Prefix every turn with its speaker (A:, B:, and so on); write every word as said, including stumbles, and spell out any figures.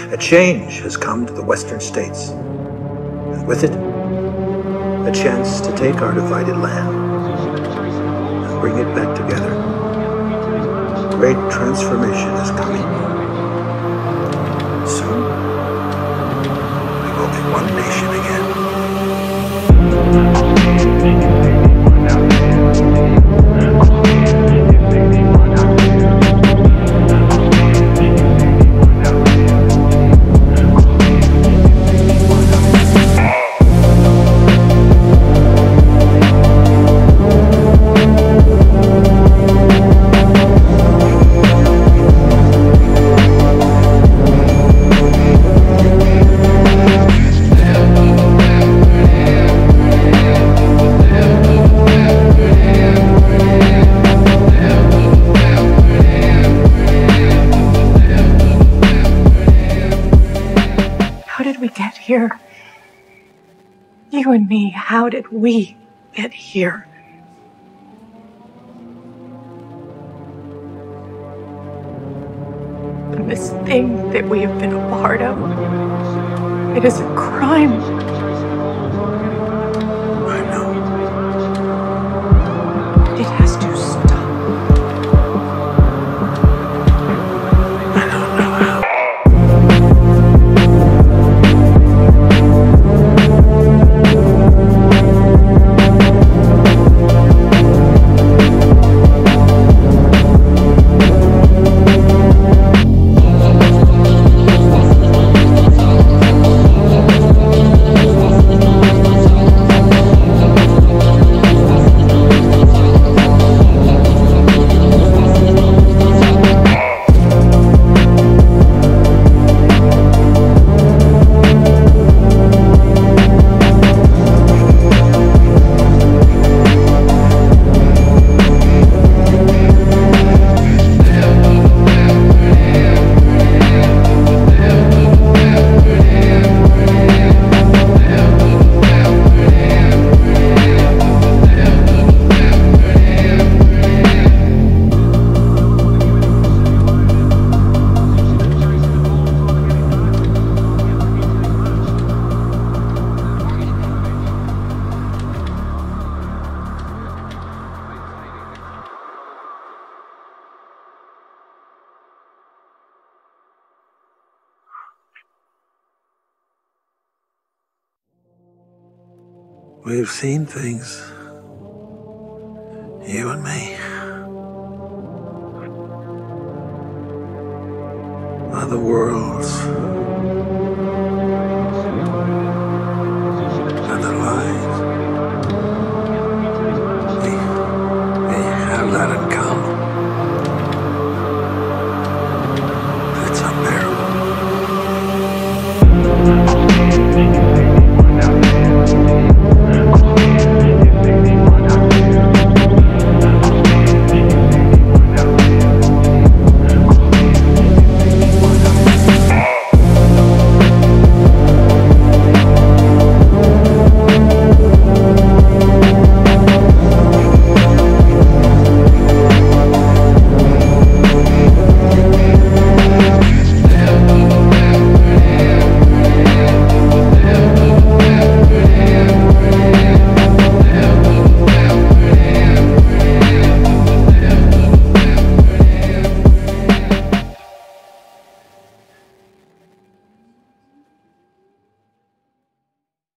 A: A change has come to the Western states, and with it, a chance to take our divided land and bring it back together. Great transformation is coming. Soon, we will be one nation again.
B: How did we get here? You and me, how did we get here? And this thing that we have been a part of, it is a crime.
A: I know.
B: It has to stop.
A: I don't know how. We've seen things, you and me. Other worlds.